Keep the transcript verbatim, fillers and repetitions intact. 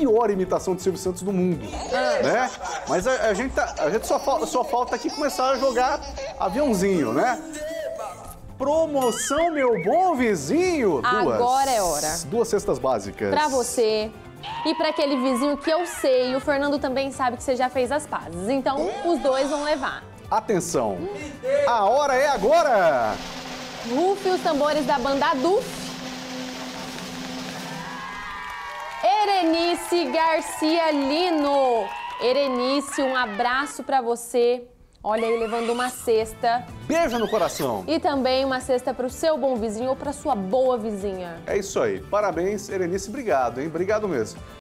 pior imitação de Silvio Santos do mundo, né? Mas a, a gente, tá, a gente só, fa só falta aqui começar a jogar aviãozinho, né? Promoção Meu Bom Vizinho. Duas, Agora é hora. Duas cestas básicas. Pra você e pra aquele vizinho que eu sei, o Fernando também sabe que você já fez as pazes. Então, os dois vão levar. Atenção, a hora é agora! Rufe os tambores da banda Duf. Erenice Garcia Lino. Erenice, um abraço pra você. Olha aí, levando uma cesta. Beijo no coração. E também uma cesta pro seu bom vizinho ou pra sua boa vizinha. É isso aí. Parabéns, Erenice. Obrigado, hein? Obrigado mesmo.